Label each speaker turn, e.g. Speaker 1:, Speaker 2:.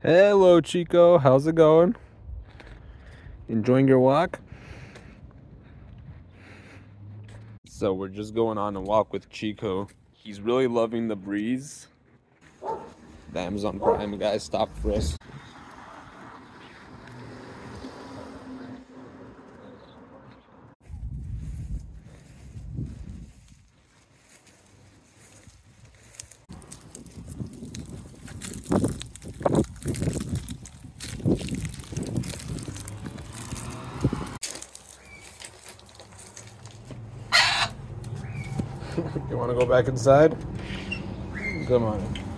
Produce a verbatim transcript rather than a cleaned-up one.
Speaker 1: Hello, Chico. How's it going? Enjoying your walk? So we're just going on a walk with Chico. He's really loving the breeze. The Amazon Prime guy stopped for us. You want to go back inside? Come on.